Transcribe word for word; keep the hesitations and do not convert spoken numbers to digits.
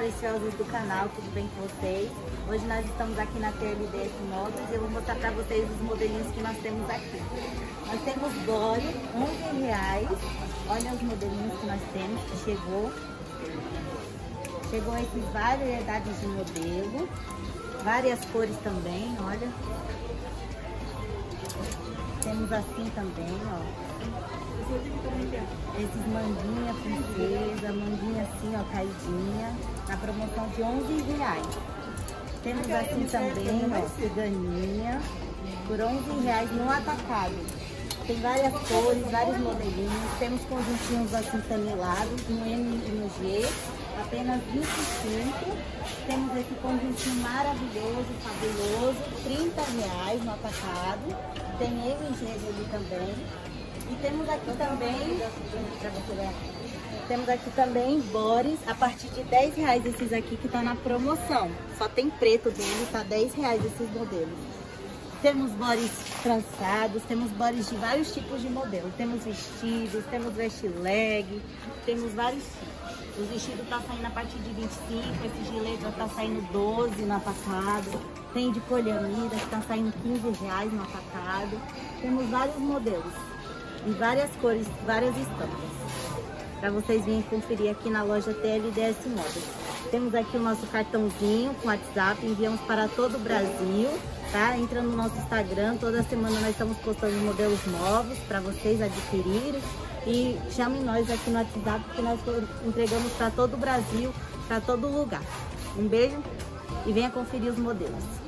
preciosos do canal, tudo bem com vocês? Hoje nós estamos aqui na T L D S Móveis e eu vou mostrar para vocês os modelinhos que nós temos aqui. Nós temos Gore, onze reais. Olha os modelinhos que nós temos, que chegou. Chegou esses variedades de modelo, várias cores também, olha. Temos assim também, ó. Esses manguinha princesa, manguinha assim, ó, caidinha, na promoção de onze reais. Temos assim também, ó, ciganinha, por onze reais no atacado. Tem várias cores, vários modelinhos. Temos conjuntinhos assim fanilados, no M e no G, apenas vinte e cinco. Temos esse conjuntinho maravilhoso, fabuloso, trinta reais no atacado. Tem M e G ali também. E temos aqui também, pra você ver, temos aqui também Boris, a partir de dez reais esses aqui que tá na promoção. Só tem preto dele, tá dez reais esses modelos. Temos Boris trançados, temos Boris de vários tipos de modelo. Temos vestidos, temos vest leg, temos vários tipos. Os vestidos tá saindo a partir de vinte e cinco, esse de letra tá saindo doze no atacado. Tem de poliamida que tá saindo quinze reais no atacado. Temos vários modelos. Em várias cores, várias estampas, para vocês virem conferir aqui na loja T L D S Móveis. Temos aqui o nosso cartãozinho com WhatsApp, enviamos para todo o Brasil, tá? Entra no nosso Instagram, toda semana nós estamos postando modelos novos para vocês adquirirem. E chamem nós aqui no WhatsApp, que nós entregamos para todo o Brasil, para todo lugar. Um beijo e venha conferir os modelos.